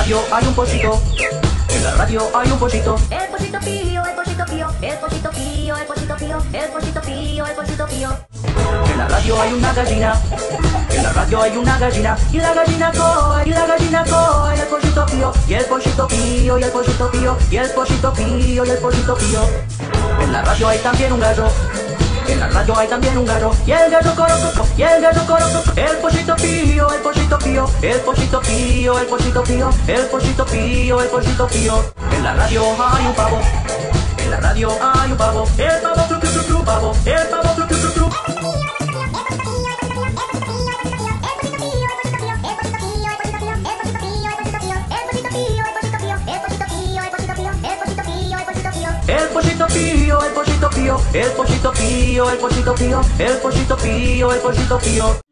radio hay un pollito. En la radio hay un pollito. El pollito pío, el pollito pío, el pollito pío, el pollito pío, el pollito pío, el pollito pío. En la radio hay una gallina. En la radio hay una gallina. Y la gallina coa, y la gallina coa. Y el pollito pío, y el pollito pío, y el pollito pío, y el pollito pío, y el pollito pío. En la radio hay también un gallo. En la radio hay también un gallo. Y el gallo corococo, y el gallo corococo. El pollito pío, el pollito pío, el pollito pío, el pollito pío, el pollito pío, el pollito pío. En la radio hay un pavo. En la radio hay un pavo. El pavo cru cru cru cru pavo. El pavo cru cru cru cru. El pollito pío, el pollito pío, el pollito pío, el pollito pío, el pollito pío, el pollito pío.